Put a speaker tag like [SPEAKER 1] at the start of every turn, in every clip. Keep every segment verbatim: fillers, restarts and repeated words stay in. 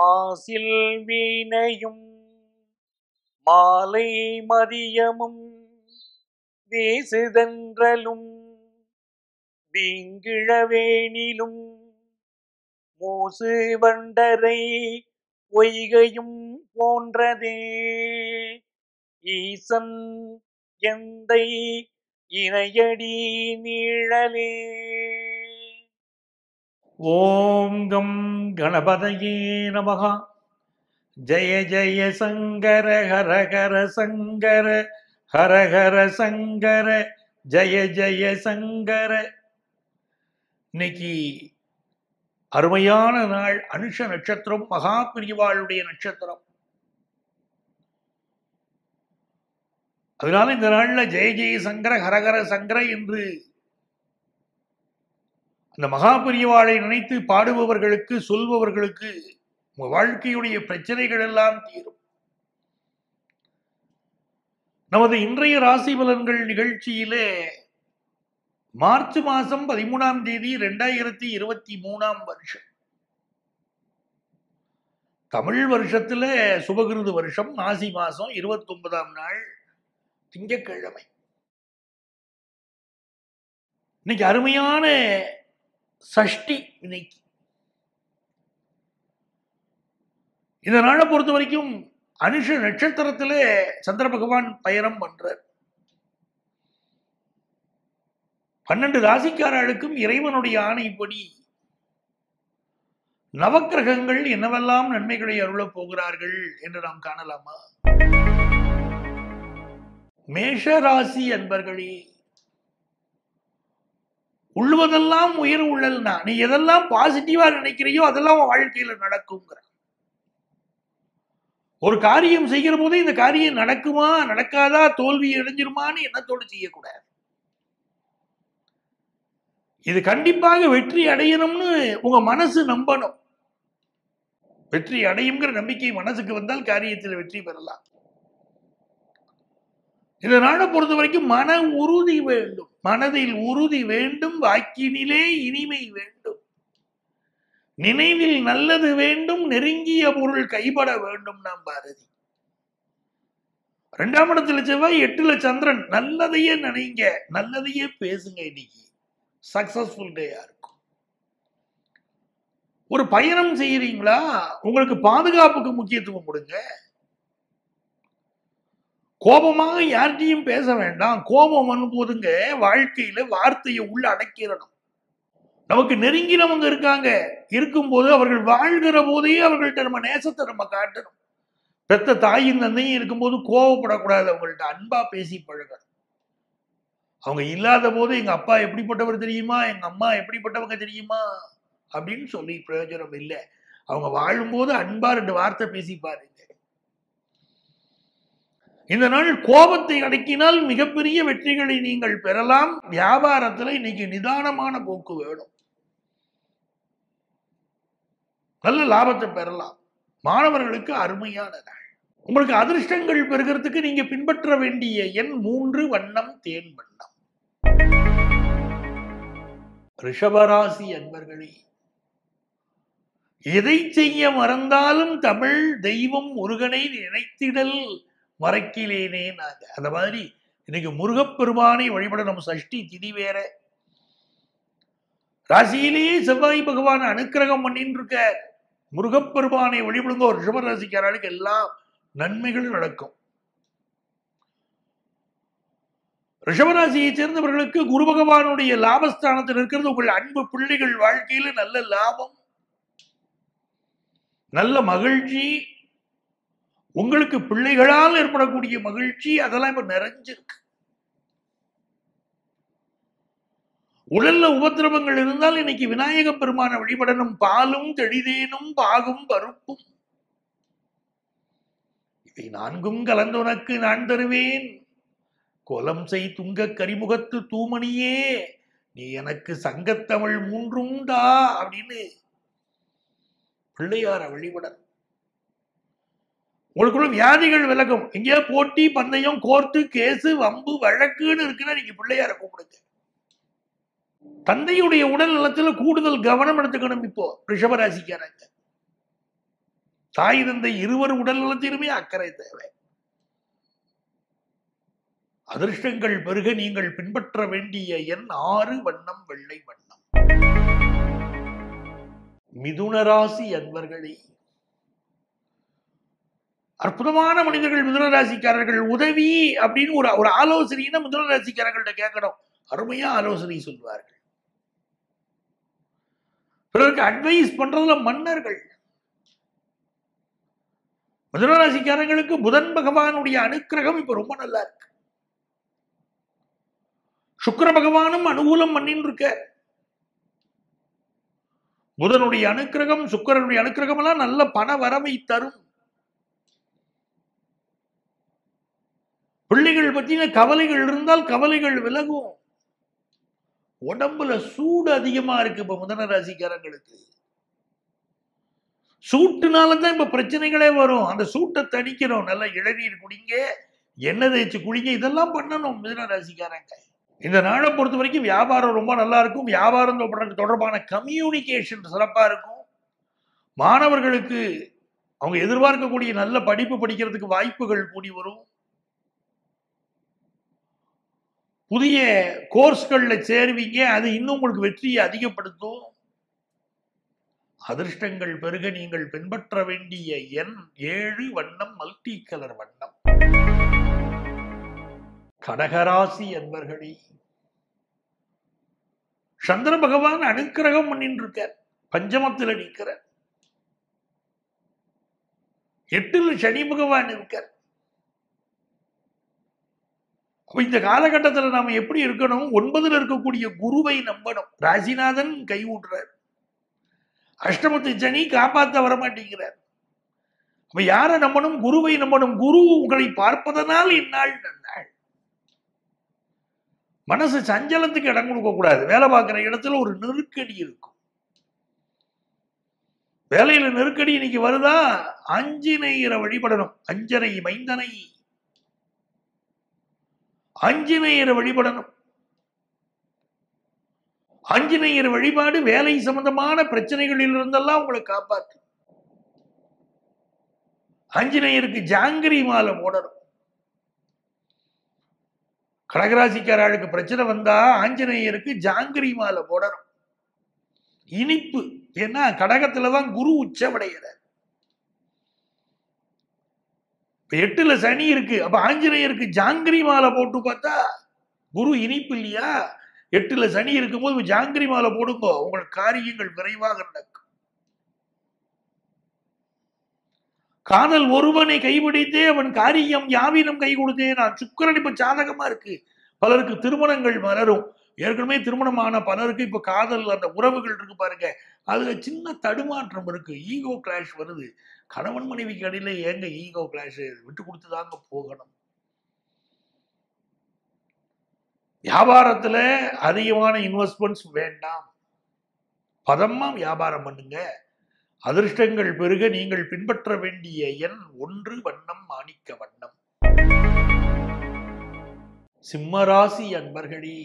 [SPEAKER 1] மாசில் வீணையும் மாலை மதியமும் வீசுதென்றலும் வீங்கிழவேனிலும் மூசு வண்டரை பொய்கையும் போன்றதே ஈசன் எந்தை இணையடி நீழலே. ஓம் கம் கணபதையே நமஹ. ஜய ஜய சங்கர ஹர ஹர சங்கர ஹர ஹர சங்கர ஜய ஜய சங்கர. இன்னைக்கு அருமையான நாள். அனுஷ நட்சத்திரம், மகா பிரிவாளுடைய நட்சத்திரம். அதனால இந்த நாள்ல ஜெய ஜெய சங்கர ஹரஹர சங்கர என்று அந்த மகா பிரிவாளை நினைத்து பாடுபவர்களுக்கு, சொல்பவர்களுக்கு உங்க வாழ்க்கையுடைய பிரச்சனைகள் எல்லாம் தீரும். நமது இன்றைய ராசி பலன்கள் நிகழ்ச்சியிலே மார்ச் மாசம் பதிமூணாம் தேதி இரண்டாயிரத்தி இருபத்தி மூணாம் வருஷம், தமிழ் வருஷத்துல சுபகிருது வருஷம், மாசி மாசம் இருபத்தி ஒன்பதாம் நாள் திங்கட்கிழமை. இன்னைக்கு அருமையான சஷ்டி. இன்னைக்கு இந்த நாளை பொறுத்த வரைக்கும் அனுஷ நட்சத்திரத்துல சந்திர பகவான் பயணம் பண்றார். பன்னெண்டு ராசிக்காரர்களுக்கும் இறைவனுடைய ஆணைப்படி நவக்கிரகங்கள் என்னவெல்லாம் நன்மைகளை அருளப் போகிறார்கள் என்று நாம் காணலாமா? மேஷ ராசி அன்பர்களே, உள்ளுவதெல்லாம் உயர் உள்ளல்னா நீ எதெல்லாம் பாசிட்டிவா நினைக்கிறையோ அதெல்லாம் உன் வாழ்க்கையில நடக்குங்கிற. ஒரு காரியம் செய்கிற போதே இந்த காரியம் நடக்குமா நடக்காதா, தோல்வி அடைஞ்சிருமான்னு எண்ணத்தோடு செய்யக்கூடாது. இது கண்டிப்பாக வெற்றி அடையணும்னு உங்க மனசு நம்பணும். வெற்றி அடையுங்கிற நம்பிக்கை மனசுக்கு வந்தால் காரியத்தில் வெற்றி பெறலாம். இந்த நாளை பொறுத்த வரைக்கும் மன உறுதி வேண்டும். மனதில் உறுதி வேண்டும், வாக்கினிலே இனிமை வேண்டும், நினைவில் நல்லது வேண்டும், நெருங்கிய பொருள் கைப்பட வேண்டும். நாம் பாரதி. இரண்டாம் இடத்துல செவ்வாய், எட்டுல சந்திரன். நல்லதையே நினைங்க, நல்லதையே பேசுங்க. இன்னைக்கு சக்சஸ்ஃபுல் டேயா இருக்கும். ஒரு பயணம் செய்யறீங்களா, உங்களுக்கு பாதுகாப்புக்கு முக்கியத்துவம் கொடுங்க. கோபமாக யார்கிட்டையும் பேச வேண்டாம். கோபம் வரும்போதுங்க வாழ்க்கையில வார்த்தையை உள்ள அடக்கிடணும். நமக்கு நெருங்கினவங்க இருக்காங்க, இருக்கும்போது அவர்கள் வாழ்கிற போதே அவர்கள்ட்ட நம்ம நேசத்தை நம்ம காட்டணும். பெத்த தாயும் தந்தையும் இருக்கும்போது கோபப்படக்கூடாது, அவங்கள்ட்ட அன்பா பேசி பழகணும். அவங்க இல்லாத போது எங்க அப்பா எப்படிப்பட்டவர் தெரியுமா, எங்க அம்மா எப்படிப்பட்டவங்க தெரியுமா அப்படின்னு சொல்லி பிரயோஜனம் இல்லை. அவங்க வாழும்போது அன்பா ரெண்டு வார்த்தை பேசி பாருங்க. இந்த நாள் கோபத்தை அடக்கினால் மிகப்பெரிய வெற்றிகளை நீங்கள் பெறலாம். வியாபாரத்துல இன்னைக்கு நிதானமான போக்கு வேணும், நல்ல லாபத்தை பெறலாம். மாணவர்களுக்கு அருமையான நாள். உங்களுக்கு அதிர்ஷ்டங்கள் பெறுகிறதுக்கு நீங்க பின்பற்ற வேண்டிய எண் மூன்று, வண்ணம் தேன் வண்ணம். ரிஷபராசி அன்பர்களே, எதை செய்ய மறந்தாலும் தமிழ் தெய்வம் முருகனை நினைத்திடல் மறக்கிலேனே. நாங்க அந்த மாதிரி இன்னைக்கு முருகப்பெருமானை வழிபட நம்ம சஷ்டி திதி வேற. ராசியிலேயே செவ்வாய் பகவான் அனுக்கிரகம் பண்ணிட்டு இருக்க. முருகப்பெருமானை வழிபடுங்க. ஒரு ரிஷபராசிக்காரர்களுக்கு எல்லா நன்மைகளும் நடக்கும். ரிஷபராசியை சேர்ந்தவர்களுக்கு குரு பகவானுடைய லாபஸ்தானத்தில் இருக்கிறது. உங்கள் அன்பு பிள்ளைகள் வாழ்க்கையில நல்ல லாபம், நல்ல மகிழ்ச்சி, உங்களுக்கு பிள்ளைகளால் ஏற்படக்கூடிய மகிழ்ச்சி, அதெல்லாம் இப்ப நிறைஞ்சிருக்கு. உடல்ல உபத்திரவங்கள் இருந்தால் இன்னைக்கு விநாயக பெருமான வழிபடணும். பாலும் தெளிதேனும் பாகும் பருப்பும் இவை நான்கும் கலந்து உனக்கு நான் தருவேன். கோலம் செய் துங்க கரிமுகத்து தூமணியே, நீ எனக்கு சங்கத்தமிழ் மூன்றும் தா அப்படின்னு பிள்ளையார வழிபடணும். உங்களுக்குள்ள வியாதிகள் விலகும். எங்கேயா போட்டி பந்தயம் கோர்ட்டு கேசு வம்பு வழக்குன்னு இருக்குன்னா நீங்க பிள்ளையார கூப்பிடுங்க. தந்தையுடைய உடல் நலத்துல கூடுதல் கவனம் எடுத்துக்கணும். இப்போ ரிஷபராசிக்காரங்க தாய் தந்தை இருவர் உடல் நலத்திலுமே அக்கறை தேவை. அதிர்ஷ்டங்கள் பெருக நீங்கள் பின்பற்ற வேண்டிய எண் ஆறு, வண்ணம் வெள்ளை வண்ணம். மிதுன ராசி அன்பர்களே, அற்புதமான மனிதர்கள் மிதுன ராசிக்காரர்கள். உதவி அப்படின்னு ஒரு ஒரு ஆலோசனை மிதுன ராசிக்காரர்கள்ட்ட கேட்கணும். அருமையா ஆலோசனை சொல்வார்கள். பிறருக்கு அட்வைஸ் பண்றதுல மன்னர்கள். மிதுன ராசிக்காரங்களுக்கு புதன் பகவானுடைய அனுக்கிரகம் இப்ப ரொம்ப நல்லா இருக்கு. சுக்கிர பகவானும் அனுகூலம் பண்ணின்னு இருக்க. புதனுடைய அனுக்கிரகம், சுக்கிரனுடைய அனுக்கிரகம் எல்லாம் நல்ல பண வரவை தரும். பிள்ளைகள் பத்தின கவலைகள் இருந்தால் கவலைகள் விலகும். உடம்புல சூடு அதிகமா இருக்கு இப்ப மிதுன ராசிக்காரங்களுக்கு. சூட்டுனாலதான் இப்ப பிரச்சனைகளே வரும். அந்த சூட்டை தணிக்கணும். நல்ல இளநீர் குடிங்க, எண்ணெய் தேய்ச்சி குடிங்க, இதெல்லாம் பண்ணணும் மிதுன ராசிக்காரங்க. இந்த நாளை பொறுத்த வரைக்கும் வியாபாரம் ரொம்ப நல்லா இருக்கும். வியாபாரம் தொடர்பான கம்யூனிகேஷன் சிறப்பா இருக்கும். மாணவர்களுக்கு அவங்க எதிர்பார்க்கக்கூடிய நல்ல படிப்பு படிக்கிறதுக்கு வாய்ப்புகள் கூடி வரும். புதிய கோர்ஸ்கள்ல சேருவீங்க, அது இன்னும் உங்களுக்கு வெற்றியை அதிகப்படுத்தும். அதிர்ஷ்டங்கள் பெருக நீங்கள் பின்பற்ற வேண்டிய எண் ஏழு, வண்ணம் மல்டி கலர் வண்ணம். கடகராசி அன்பர்களே, சந்திர பகவான் அனுக்கிரகம் பண்ணிட்டு இருக்கார். பஞ்சமத்தில் நிற்கிறார். எட்டுல சனி பகவான் இருக்கார். இந்த காலகட்டத்தில் நாம எப்படி இருக்கணும்? ஒன்பதுல இருக்கக்கூடிய குருவை நம்பணும். ராசிநாதன் கை விடுறார். அஷ்டமத்து சனி காப்பாற்ற வரமாட்டேங்கிறார். அப்ப யாரை நம்பணும்? குருவை நம்பணும். குரு உங்களை பார்ப்பதனால் இந்நாள் நன்னாள். மனசு சஞ்சலத்துக்கு இடம் கொடுக்க கூடாது. வேலை பார்க்கிற இடத்துல ஒரு நெருக்கடி இருக்கும். வேலையில நெருக்கடி இன்னைக்கு வருதா? ஆஞ்சநேயரை வழிபடணும். அஞ்சனை மைந்தனை ஆஞ்சநேயரை வழிபடணும். ஆஞ்சநேயர் வழிபாடு வேலை சம்பந்தமான பிரச்சனைகளில் இருந்தெல்லாம் உங்களை காப்பாற்று. ஆஞ்சநேயருக்கு ஜாங்கிரி மாலை போடணும். கடகராசிக்காரர்களுக்கு பிரச்சனை வந்தா ஆஞ்சநேயருக்கு ஜாங்கிரி மாலை போடணும். இனிப்பு. ஏன்னா கடகத்துலதான் குரு உச்சமடைகிறார். இப்ப எட்டுல சனி இருக்கு. அப்ப ஆஞ்சநேயருக்கு ஜாங்கிரி மாலை போட்டு பார்த்தா குரு இனிப்பு இல்லையா? எட்டுல சனி இருக்கும்போது ஜாங்கிரி மாலை போடுங்க, உங்கள் காரியங்கள் விரைவாக நடக்கும். காதல் ஒருவனை கைபிடித்தே அவன் காரியம் யாவினம் கை கொடுத்தே நான். சுக்கிரன் இப்ப சாதகமா இருக்கு. பலருக்கு திருமணங்கள் மலரும். ஏற்கனவே திருமணமான பலருக்கு இப்ப காதல் அந்த உறவுகள் இருக்கு பாருங்க, அதுல சின்ன தடுமாற்றம் இருக்கு. ஈகோ கிளாஷ் வருது. கணவன் மனைவிக்கு இடையில ஏங்க ஈகோ கிளாஷ்? விட்டு கொடுத்துதாங்க போகணும். வியாபாரத்துல அதிகமான இன்வெஸ்ட்மெண்ட்ஸ் வேண்டாம். பதமா வியாபாரம் பண்ணுங்க. அதிர்ஷ்டங்கள் பெருக நீங்கள் பின்பற்ற வேண்டிய எண் ஒன்று, வண்ணம் மாணிக்க வண்ணம். சிம்மராசி அன்பர்களே,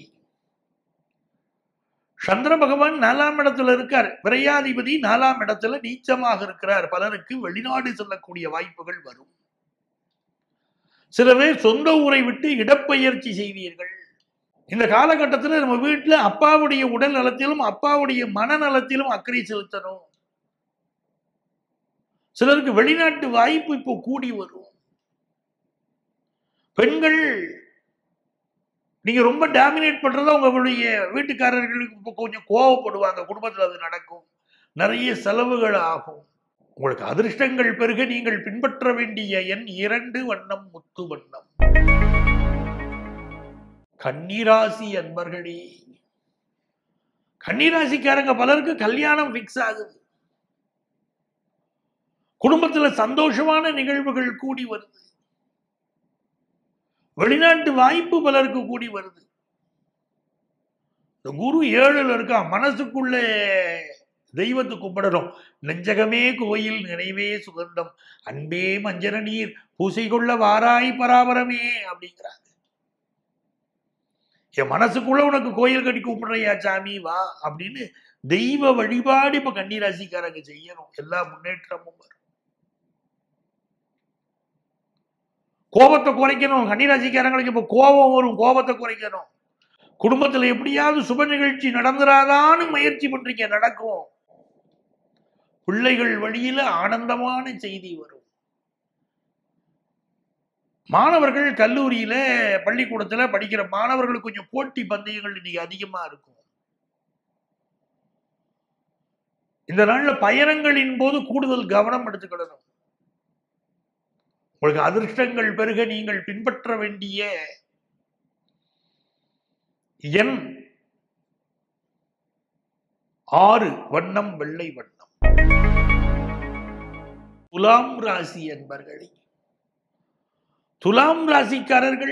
[SPEAKER 1] சந்திர பகவான் நாலாம் இடத்துல இருக்கார். விரையாதிபதி நாலாம் இடத்துல நீச்சமாக இருக்கிறார். பலருக்கு வெளிநாடு செல்லக்கூடிய வாய்ப்புகள் வரும். சில பேர் சொந்த ஊரை விட்டு இடப்பெயர்ச்சி செய்வீர்கள். இந்த காலகட்டத்தில் நம்ம வீட்டுல அப்பாவுடைய உடல் நலத்திலும் அப்பாவுடைய மனநலத்திலும் அக்கறை செலுத்தணும். சிலருக்கு வெளிநாட்டு வாய்ப்பு இப்போ கூடி வரும். பெண்கள் நீங்க ரொம்ப டாமினேட் பண்றதா உங்களுடைய வீட்டுக்காரர்களுக்கு இப்போ கொஞ்சம் கோவப்படுவாங்க. குடும்பத்தில் அது நடக்கும். நிறைய செலவுகள் ஆகும். உங்களுக்கு அதிர்ஷ்டங்கள் பெருக நீங்கள் பின்பற்ற வேண்டிய எண் இரண்டு, வண்ணம் முத்து வண்ணம். கன்னிராசி அன்பர்களே, கன்னிராசிக்காரங்க பலருக்கு கல்யாணம் பிக்ஸ் ஆகுது. குடும்பத்துல சந்தோஷமான நிகழ்வுகள் கூடி வருது. வெளிநாட்டு வாய்ப்பு பலருக்கு கூடி வருது. குரு ஏழுல இருக்கா. மனசுக்குள்ளே தெய்வத்தை கும்பிடணும். நெஞ்சகமே கோயில், நினைவே சுகந்தம், அன்பே மஞ்சன நீர், பூசை கொள்ள வாராய் பராபரமே அப்படிங்கிறாங்க. என் மனசுக்குள்ள உனக்கு கோயில் கட்டி கும்பிடுறையா சாமி வா அப்படின்னு தெய்வ வழிபாடு இப்ப கன்னிராசிக்காரங்க செய்யணும். எல்லா முன்னேற்றமும் வரும். கோபத்தை குறைக்கணும். கன்னிராசிக்காரங்களுக்கு இப்ப கோபம் வரும், கோபத்தை குறைக்கணும். குடும்பத்துல எப்படியாவது சுப நிகழ்ச்சி நடந்துராதான்னு முயற்சி பண்றீங்க, நடக்கும். பிள்ளைகள் வழியில ஆனந்தமான செய்தி வரும். மாணவர்கள் கல்லூரியில பள்ளிக்கூடத்துல படிக்கிற மாணவர்களுக்கு கொஞ்சம் போட்டி பந்தயங்கள் இன்னைக்கு அதிகமா இருக்கும். இந்த நாள்ல பயணங்களின் போது கூடுதல் கவனம் எடுத்துக்கிடணும். உங்களுக்கு அதிர்ஷ்டங்கள் பெருக நீங்கள் பின்பற்ற வேண்டிய எண் ஆறு, வண்ணம் வெள்ளை வண்ணம். துலாம் ராசி என்பர்களே, துலாம் ராசிக்காரர்கள்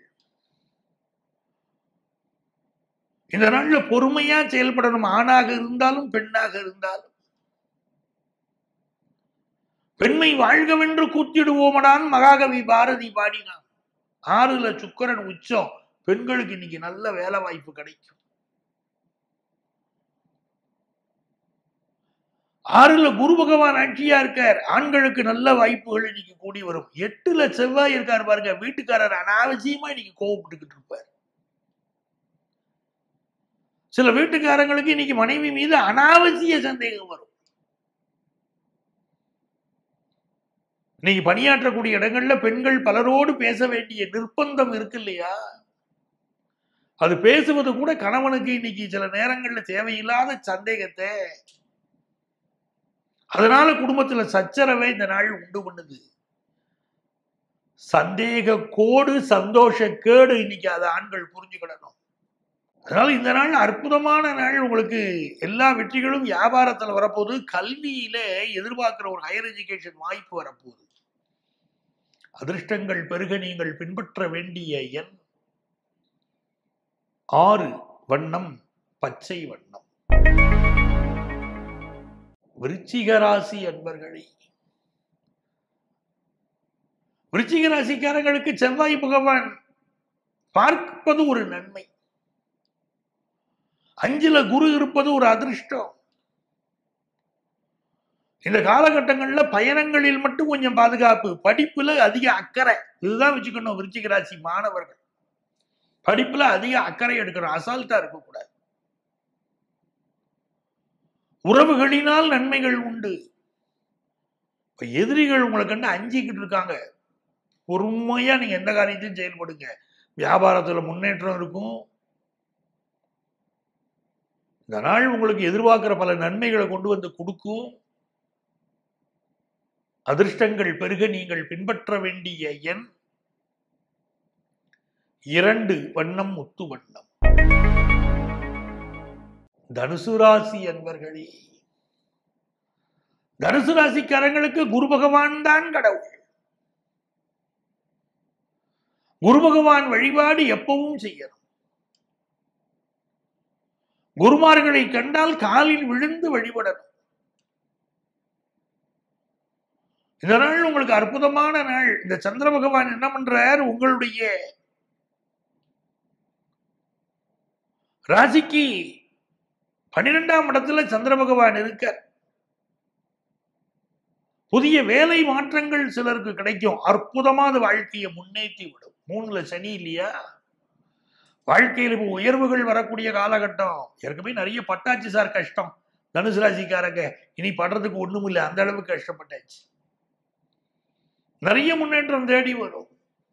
[SPEAKER 1] இந்த நாள்ல பொறுமையா செயல்படணும். ஆணாக இருந்தாலும் பெண்ணாக இருந்தாலும். பெண்மை வாழ்கவென்று கூத்திடுவோமடான் மகாகவி பாரதி பாடினான். ஆறுல சுக்கிரன் உச்சம், பெண்களுக்கு இன்னைக்கு நல்ல வேலை வாய்ப்பு கிடைக்கும். ஆறுல குரு பகவான் ஆட்சியா இருக்கார், ஆண்களுக்கு நல்ல வாய்ப்புகள் இன்னைக்கு கூடி வரும். எட்டுல செவ்வாய் இருக்கார் பாருங்க, வீட்டுக்காரர் அனாவசியமா இன்னைக்கு கோவப்பட்டுக்கிட்டு இருப்பார். சில வீட்டுக்காரங்களுக்கு இன்னைக்கு மனைவி மீது அனாவசிய சந்தேகம் வரும். இன்னைக்கு பணியாற்றக்கூடிய இடங்கள்ல பெண்கள் பலரோடு பேச வேண்டிய நிர்பந்தம் இருக்கு இல்லையா? அது பேசுவது கூட கணவனுக்கு இன்னைக்கு சில நேரங்கள்ல தேவையில்லாத சந்தேகத்தை, அதனால குடும்பத்துல சச்சரவை இந்த நாள் உண்டு பண்ணுது. சந்தேக கோடு சந்தோஷ கேடு இன்னைக்கு அதை ஆண்கள் புரிஞ்சுக்கிடணும். அதனால இந்த நாள் அற்புதமான நாள். உங்களுக்கு எல்லா வெற்றிகளும் வியாபாரத்தில் வரப்போகுது. கல்வியில எதிர்பார்க்கிற ஒரு ஹையர் எஜுகேஷன் வாய்ப்பு வரப்போகுது. அதிர்ஷ்டங்கள் பெருக நீங்கள் பின்பற்ற வேண்டிய எண் ஆறு, வண்ணம் பச்சை வண்ணம். விருச்சிக ராசி அன்பர்களே, விருச்சிக ராசிக்காரங்களுக்கு செவ்வாய் பகவான் பார்ப்பது ஒரு நன்மை. அஞ்சுல குரு இருப்பது ஒரு அதிர்ஷ்டம். இந்த காலகட்டங்கள்ல பயணங்களில் மட்டும் கொஞ்சம் பாதுகாப்பு, படிப்புல அதிக அக்கறை, இதுதான் வச்சுக்கணும். விருச்சிக ராசி மாணவர்கள் படிப்புல அதிக அக்கறை எடுக்கணும், அசால்ட்டா இருக்கக்கூடாது. உறவுகளினால் நன்மைகள் உண்டு. எதிரிகள் உங்களை கண்டு அஞ்சிக்கிட்டு இருக்காங்க, பொறுமையா நீங்க எந்த காரியத்தையும் செயல்படுங்க. வியாபாரத்துல முன்னேற்றம் இருக்கும். இந்த நாள் உங்களுக்கு எதிர்பார்க்கிற பல நன்மைகளை கொண்டு வந்து கொடுக்கும். அதிர்ஷ்டங்கள் பெருக நீங்கள் பின்பற்ற வேண்டிய எண் இரண்டு, வண்ணம் முத்து வண்ணம். தனுசு ராசி அன்பர்களே, தனுசு ராசிக்காரங்களுக்கு குரு பகவான் தான் கடவுள். குரு பகவான் வழிபாடு எப்பவும் செய்யணும். குருமார்களை கண்டால் காலில் விழுந்து வழிபடணும். இந்த நாள் உங்களுக்கு அற்புதமான நாள். இந்த சந்திர பகவான் என்ன பண்றார், உங்களுடைய ராசிக்கு பன்னிரெண்டாம் இடத்துல சந்திர பகவான் இருக்க. புதிய வேலை மாற்றங்கள் சிலருக்கு கிடைக்கும். அற்புதமான வாழ்க்கையை முன்னேற்றி விடும். மூணுல சனி இல்லையா, வாழ்க்கையில் இப்போ உயர்வுகள் வரக்கூடிய காலகட்டம். ஏற்கனவே நிறைய பட்டாச்சு சார் கஷ்டம். தனுசு ராசிக்காரங்க இனி படுறதுக்கு ஒண்ணும் இல்லை, அந்த அளவுக்கு கஷ்டப்பட்டாச்சு. நிறைய முன்னேற்றம் தேடி வரும்.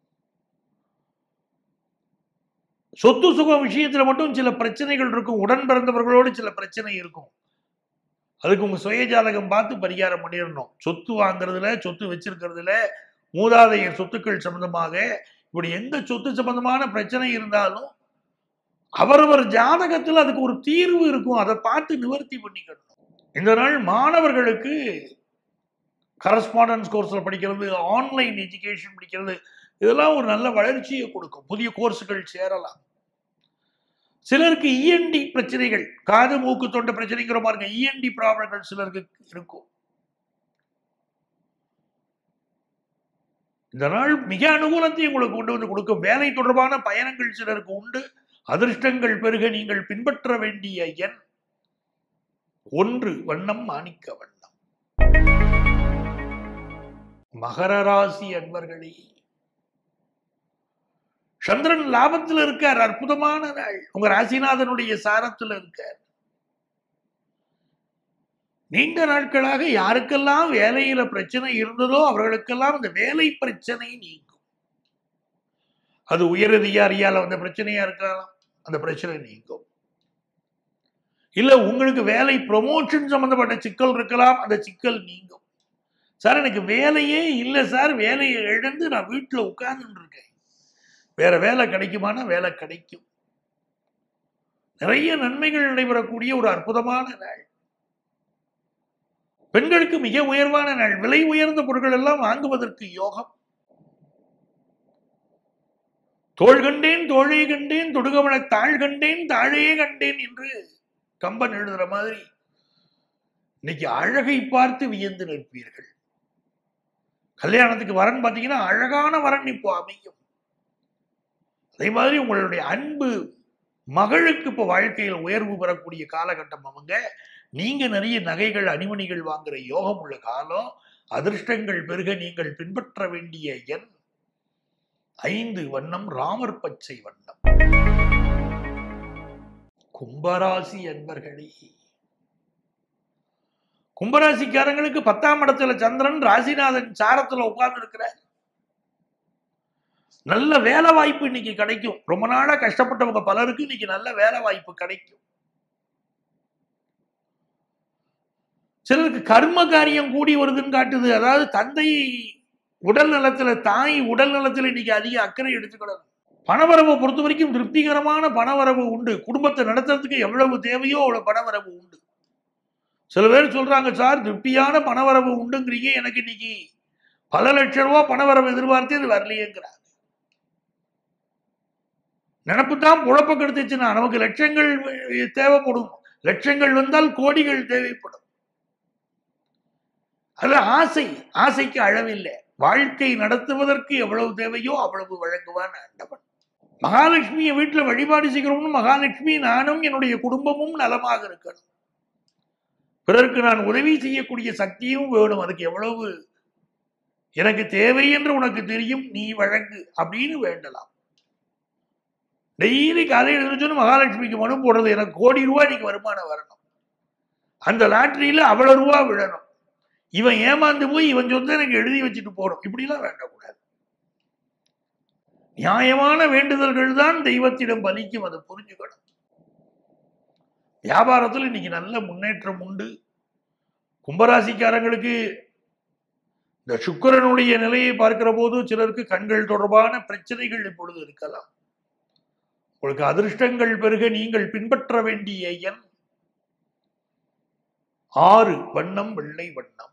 [SPEAKER 1] சொத்து சுகம் விஷயத்துல மட்டும் சில பிரச்சனைகள் இருக்கும். உடன் பிறந்தவர்களோடு சில பிரச்சனை இருக்கும். அதுக்கு உங்க சுய ஜாதகம் பார்த்து பரிகாரம் பண்ணிடணும். சொத்து வாங்குறதுல, சொத்து வச்சிருக்கிறதுல, மூதாதையர் சொத்துக்கள் சம்பந்தமாக இப்படி எந்த சொத்து சம்பந்தமான பிரச்சனை இருந்தாலும் அவரவர் ஜாதகத்தில் அதுக்கு ஒரு தீர்வு இருக்கும். அதை பார்த்து நிவர்த்தி பண்ணிக்கணும். இந்த நாள் மாணவர்களுக்கு கரஸ்பாண்டன்ஸ் கோர்ஸ்ல படிக்கிறது, ஆன்லைன் எஜுகேஷன் படிக்கிறது, இதெல்லாம் ஒரு நல்ல வளர்ச்சியை கொடுக்கும். புதிய கோர்ஸுகள் சேரலாம். சிலருக்கு இஎன்டி பிரச்சனைகள், காது மூக்கு தொண்ட பிரச்சனைங்கிற மாதிரி இஎன்டி ப்ராப்ளங்கள் சிலருக்கு இருக்கும். இந்த நாள் மிக அனுகூலத்தை உங்களுக்கு கொண்டு வந்து கொடுக்கும். வேலை தொடர்பான பயணங்கள் சிலருக்கு உண்டு. அதிர்ஷ்டங்கள் பெருக நீங்கள் பின்பற்ற வேண்டிய எண் ஒன்று, வண்ணம் மாணிக்க வண்ணம். மகர ராசி அன்பர்களே, சந்திரன் லாபத்துல இருக்கார், அற்புதமான நாள். உங்க ராசிநாதனுடைய சாரத்துல இருக்கார். நீண்ட நாட்களாக யாருக்கெல்லாம் வேலையில பிரச்சனை இருந்ததோ அவர்களுக்கெல்லாம் இந்த வேலை பிரச்சனை நீங்கும். அது உயரதிகாரியால வந்த பிரச்சனையா இருக்கலாம், அந்த பிரச்சனை நீங்கும். இல்ல உங்களுக்கு வேலை ப்ரொமோஷன் சம்பந்தப்பட்ட சிக்கல் இருக்கலாம், அந்த சிக்கல் நீங்கும். சார் எனக்கு வேலையே இல்லை சார், வேலையை இழந்து நான் வீட்டில் உட்கார்ந்து இருக்கேன், வேற வேலை கிடைக்குமானா வேலை கிடைக்கும். நிறைய நன்மைகள் நடைபெறக்கூடிய ஒரு அற்புதமான நாள். பெண்களுக்கு மிக உயர்வான நாள். விலை உயர்ந்த பொருட்கள் எல்லாம் வாங்குவதற்கு யோகம். தோள் கண்டேன் தோழே கண்டேன் தொடுகவள தாழ் கண்டேன் தாழே கண்டேன் என்று கம்பன் எழுதுற மாதிரி இன்னைக்கு அழகை பார்த்து வியந்து நிற்பீர்கள். கல்யாணத்துக்கு வரன் பார்த்தீங்கன்னா அழகான வரன் இப்போ அமையும். அதே மாதிரி உங்களுடைய அன்பு மகளுக்கு இப்போ வாழ்க்கையில் உயர்வு பெறக்கூடிய காலகட்டம் அவங்க. நீங்க நிறைய நகைகள் அணிமணிகள் வாங்குற யோகம் உள்ள காலம். அதிர்ஷ்டங்கள் பெருக நீங்கள் பின்பற்ற வேண்டிய எண் ஐந்து, வண்ணம் ராமர் பச்சை வண்ணம். கும்பராசி அன்பர்களே, கும்பராசிக்காரங்களுக்கு பத்தாம் இடத்துல சந்திரன் ராசிநாதன் சாரத்துல உட்கார்ந்து இருக்கிறார். நல்ல வேலை வாய்ப்பு இன்னைக்கு கிடைக்கும். ரொம்ப நாளா கஷ்டப்பட்டவங்க பலருக்கு இன்னைக்கு நல்ல வேலை வாய்ப்பு கிடைக்கும். சிலருக்கு கர்ம காரியம் கூடி வருதுன்னு காட்டுது. அதாவது தந்தை உடல் நலத்துல, தாய் உடல் நலத்துல இன்னைக்கு அதிக அக்கறை எடுத்துக்கிடணும். பணவரவை பொறுத்த வரைக்கும் திருப்திகரமான பணவரவு உண்டு. குடும்பத்தை நடத்துறதுக்கு எவ்வளவு தேவையோ அவ்வளவு பணவரவு உண்டு. சில பேர் சொல்றாங்க, சார் திருப்தியான பணவரவு உண்டுங்கிறீங்க, எனக்கு இன்னைக்கு பல லட்சம் ரூபாய் பணவரவு எதிர்பார்த்து அது வரலையேங்கிறாங்க. நினப்பு தான் குழப்ப கெடுத்துச்சுன்னா நமக்கு லட்சங்கள் தேவைப்படும். லட்சங்கள் வந்தால் கோடிகள் தேவைப்படும். அது ஆசை, ஆசைக்கு அளவில்லை. வாழ்க்கை நடத்துவதற்கு எவ்வளவு தேவையோ அவ்வளவு வழங்குவான் ஆண்டவன். மகாலட்சுமியை வீட்டில் வழிபாடு செய்கிறோம்னு மகாலட்சுமி நானும் என்னுடைய குடும்பமும் நலமாக இருக்கணும், பிறருக்கு நான் உதவி செய்யக்கூடிய சக்தியும் வேணும். அதுக்கு எவ்வளவு எனக்கு தேவை என்று உனக்கு தெரியும், நீ வழங்கு அப்படின்னு வேண்டலாம். டெய்லி காலையில் எழுதிச்சோன்னு மகாலட்சுமிக்கு மனு போடுறது, எனக்கு கோடி ரூபாய் நீங்க வருமானம் வரணும், அந்த லாட்டரியில அவ்வளவு ரூபா விழணும், இவன் ஏமாந்து போய் இவன் சொந்த எனக்கு எழுதி வச்சுட்டு போறோம், இப்படிலாம் வேண்டக்கூடாது. நியாயமான வேண்டுதல்கள் தான் தெய்வத்திடம் பலிக்கும், அதை புரிஞ்சுக்கணும். வியாபாரத்தில் இன்னைக்கு நல்ல முன்னேற்றம் உண்டு. கும்பராசிக்காரங்களுக்கு இந்த சுக்கிரனுடைய நிலையை பார்க்கிற போது சிலருக்கு கண்கள் தொடர்பான பிரச்சனைகள் இப்பொழுது இருக்கலாம். உங்களுக்கு அதிர்ஷ்டங்கள் பெருக நீங்கள் பின்பற்ற வேண்டிய எண் ஆறு, வண்ணம் வெள்ளை வண்ணம்.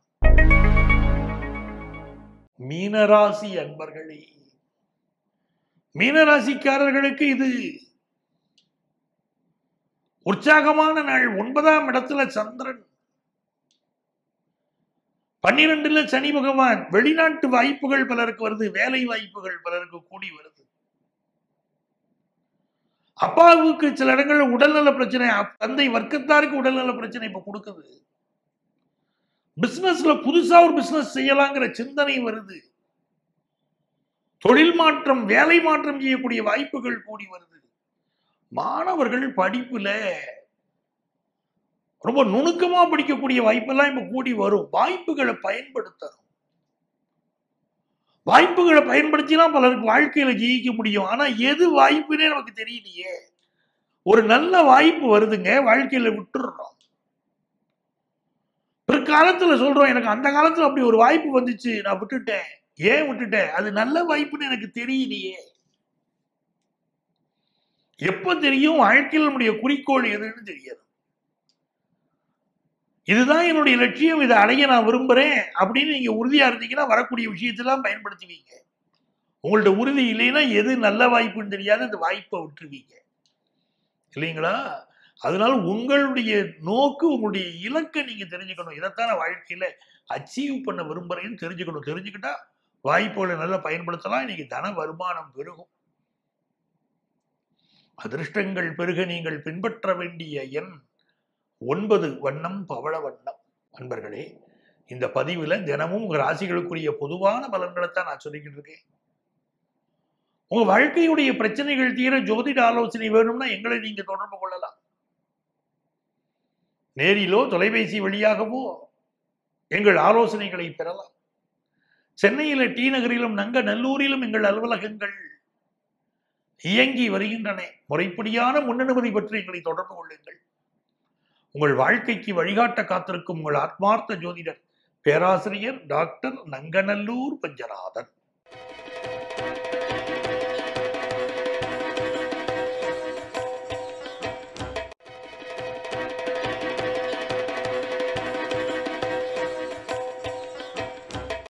[SPEAKER 1] மீனராசி அன்பர்களே, மீனராசிக்காரர்களுக்கு இது உற்சாகமான நாள். ஒன்பதாம் இடத்துல சந்திரன், பன்னிரெண்டுல சனி பகவான். வெளிநாட்டு வாய்ப்புகள் பலருக்கு வருது, வேலை வாய்ப்புகள் பலருக்கு கூடி வருது. அப்பாவுக்கு சில இடங்கள்ல உடல்நல பிரச்சனை, தந்தை வர்க்கத்தாருக்கு உடல்நல பிரச்சனை இப்ப கொடுக்குது. பிசினஸ்ல புதுசா ஒரு பிசினஸ் செய்யலாங்கிற சிந்தனை வருது. தொழில் மாற்றம், வேலை மாற்றம் செய்யக்கூடிய வாய்ப்புகள் கூடி வருது. மாணவர்கள் படிப்புல ரொம்ப நுணுக்கமா படிக்கக்கூடிய வாய்ப்பெல்லாம் இப்ப கூடி வரும். வாய்ப்புகளை பயன்படுத்தணும். வாய்ப்புகளை பயன்படுத்தினா பலருக்கு வாழ்க்கையில ஜெயிக்க முடியும். ஆனா எது வாய்ப்புன்னே நமக்கு தெரியலையே. ஒரு நல்ல வாய்ப்பு வருதுங்க, வாழ்க்கையில விட்டுடுறோம். பிற்காலத்துல சொல்றோம், எனக்கு அந்த காலத்துல அப்படி ஒரு வாய்ப்பு வந்துச்சு, நான் விட்டுட்டேன். ஏன் விட்டுட்டேன்? அது நல்ல வாய்ப்புன்னு எனக்கு தெரியலையே. எப்ப தெரியும்? வாழ்க்கையில் நம்முடைய குறிக்கோள் எதுன்னு தெரியாது. இதுதான் என்னுடைய லட்சியம், இதை அடைய நான் விரும்புறேன் அப்படின்னு நீங்க உறுதியா இருந்தீங்கன்னா வரக்கூடிய விஷயத்தெல்லாம் பயன்படுத்துவீங்க. உங்கள்ட்ட உறுதி இல்லைன்னா எது நல்ல வாய்ப்புன்னு தெரியாது, அந்த வாய்ப்பை விட்டுருவீங்க இல்லைங்களா? அதனால உங்களுடைய நோக்கு, உங்களுடைய இலக்கை நீங்க தெரிஞ்சுக்கணும். இதைத்தான வாழ்க்கையில அச்சீவ் பண்ண விரும்புறேன்னு தெரிஞ்சுக்கணும். தெரிஞ்சுக்கிட்டா வாய்ப்புகளை நல்லா பயன்படுத்தலாம். இன்னைக்கு தன வருமானம் பெருகும். அதிர்ஷ்டங்கள் பெருக நீங்கள் பின்பற்ற வேண்டிய எண் ஒன்பது, வண்ணம் பவள வண்ணம். அன்பர்களே, இந்த பதிவுல தினமும் உங்க ராசிகளுக்குரிய பொதுவான பலன்களைத்தான் நான் சொல்லிக்கிட்டு இருக்கேன். உங்க வாழ்க்கையுடைய பிரச்சனைகள் தீர ஜோதிட ஆலோசனை வேணும்னா எங்களை நீங்க தொடர்பு கொள்ளலாம். நேரிலோ தொலைபேசி வழியாகவோ எங்கள் ஆலோசனைகளை பெறலாம். சென்னையில டி நகரிலும் நங்கநல்லூரிலும் எங்கள் அலுவலகங்கள் இயங்கி வருகின்றன. முறைப்படியான முன்னனுமதி பற்றி எங்களை தொடர்பு கொள்ளுங்கள். உங்கள் வாழ்க்கைக்கு வழிகாட்ட காத்திருக்கும் உங்கள் ஆத்மார்த்த ஜோதிடர் பேராசிரியர் டாக்டர் நங்கநல்லூர் பஞ்சநாதன்.